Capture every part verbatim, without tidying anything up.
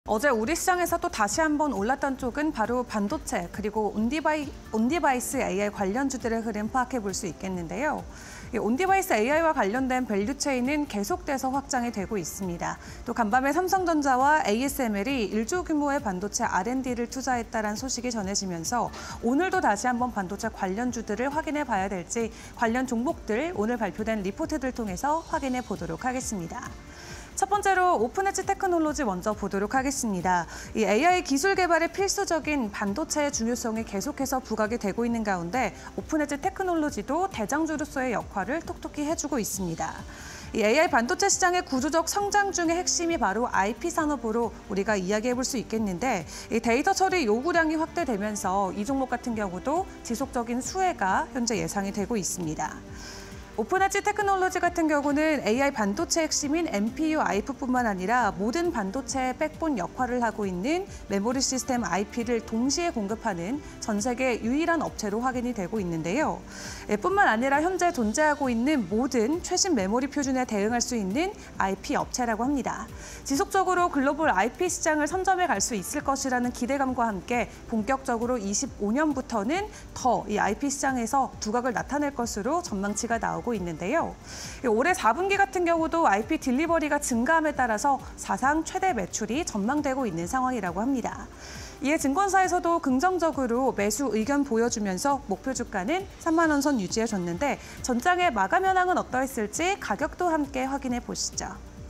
어제 우리 시장에서 또 다시 한번 올랐던 쪽은 바로 반도체 그리고 온디바이, 온디바이스 에이아이 관련주들의 흐름 파악해 볼 수 있겠는데요. 온디바이스 에이아이와 관련된 밸류체인은 계속돼서 확장이 되고 있습니다. 또 간밤에 삼성전자와 에이에스엠엘이 일조 규모의 반도체 알앤디를 투자했다는 소식이 전해지면서 오늘도 다시 한번 반도체 관련주들을 확인해 봐야 될지 관련 종목들 오늘 발표된 리포트들 통해서 확인해 보도록 하겠습니다. 첫 번째로 오픈엣지 테크놀로지 먼저 보도록 하겠습니다. 이 에이아이 기술 개발에 필수적인 반도체의 중요성이 계속해서 부각이 되고 있는 가운데 오픈엣지 테크놀로지도 대장주로서의 역할을 톡톡히 해주고 있습니다. 이 에이아이 반도체 시장의 구조적 성장 중의 핵심이 바로 아이피 산업으로 우리가 이야기해 볼 수 있겠는데 이 데이터 처리 요구량이 확대되면서 이 종목 같은 경우도 지속적인 수혜가 현재 예상이 되고 있습니다. 오픈엣지 테크놀로지 같은 경우는 에이아이 반도체 핵심인 엠피유 아이피뿐만 아니라 모든 반도체의 백본 역할을 하고 있는 메모리 시스템 아이피를 동시에 공급하는 전 세계 유일한 업체로 확인이 되고 있는데요. 뿐만 아니라 현재 존재하고 있는 모든 최신 메모리 표준에 대응할 수 있는 아이피 업체라고 합니다. 지속적으로 글로벌 아이피 시장을 선점해 갈 수 있을 것이라는 기대감과 함께 본격적으로 이십오 년부터는 더 이 아이피 시장에서 두각을 나타낼 것으로 전망치가 나오고 있는데요. 올해 사 분기 같은 경우도 아이피 딜리버리가 증가함에 따라서 사상 최대 매출이 전망되고 있는 상황이라고 합니다. 이에 증권사에서도 긍정적으로 매수 의견 보여주면서 목표 주가는 삼만 원 선 유지해줬는데 전장의 마감 현황은 어떠했을지 가격도 함께 확인해 보시죠.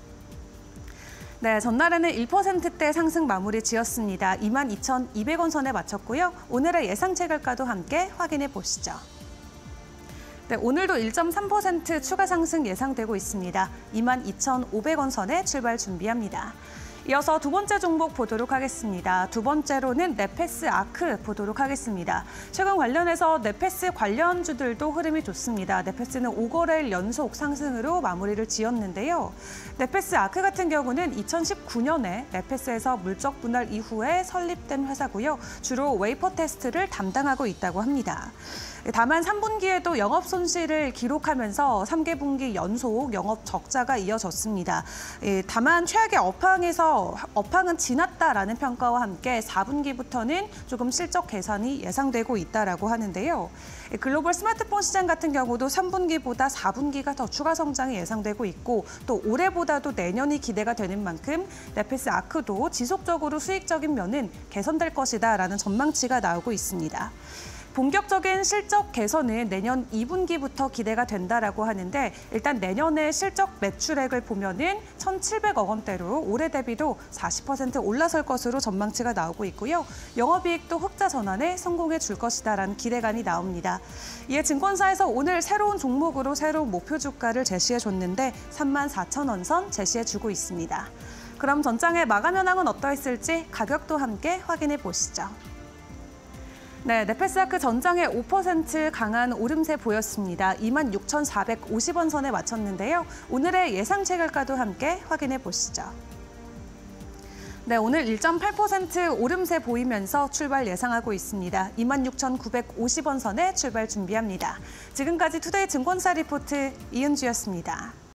네, 전날에는 일 퍼센트대 상승 마무리 지었습니다. 이만 이천이백 원 선에 마쳤고요. 오늘의 예상 체결가도 함께 확인해 보시죠. 네, 오늘도 일 점 삼 퍼센트 추가 상승 예상되고 있습니다. 이만 이천오백 원 선에 출발 준비합니다. 이어서 두 번째 종목 보도록 하겠습니다. 두 번째로는 네페스 아크 보도록 하겠습니다. 최근 관련해서 네페스 관련주들도 흐름이 좋습니다. 네페스는 오 거래일 연속 상승으로 마무리를 지었는데요. 네페스 아크 같은 경우는 이천십구 년에 네페스에서 물적 분할 이후에 설립된 회사고요. 주로 웨이퍼 테스트를 담당하고 있다고 합니다. 다만 삼 분기에도 영업 손실을 기록하면서 삼 개 분기 연속 영업 적자가 이어졌습니다. 다만 최악의 업황에서 업황은 지났다라는 평가와 함께 사 분기부터는 조금 실적 개선이 예상되고 있다라고 하는데요. 글로벌 스마트폰 시장 같은 경우도 삼 분기보다 사 분기가 더 추가 성장이 예상되고 있고 또 올해보다도 내년이 기대가 되는 만큼 네페스 아크도 지속적으로 수익적인 면은 개선될 것이다라는 전망치가 나오고 있습니다. 본격적인 실적 개선은 내년 이 분기부터 기대가 된다라고 하는데 일단 내년의 실적 매출액을 보면은 천칠백억 원대로 올해 대비도 사십 퍼센트 올라설 것으로 전망치가 나오고 있고요. 영업이익도 흑자 전환에 성공해 줄 것이다라는 기대감이 나옵니다. 이에 증권사에서 오늘 새로운 종목으로 새로운 목표 주가를 제시해 줬는데 삼만 사천 원 선 제시해 주고 있습니다. 그럼 전장의 마감 현황은 어떠했을지 가격도 함께 확인해 보시죠. 네, 네페스 아크 전장에 오 퍼센트 강한 오름세 보였습니다. 이만 육천사백오십 원 선에 마쳤는데요. 오늘의 예상 체결가도 함께 확인해 보시죠. 네, 오늘 일 점 팔 퍼센트 오름세 보이면서 출발 예상하고 있습니다. 이만 육천구백오십 원 선에 출발 준비합니다. 지금까지 투데이 증권사 리포트 이은주였습니다.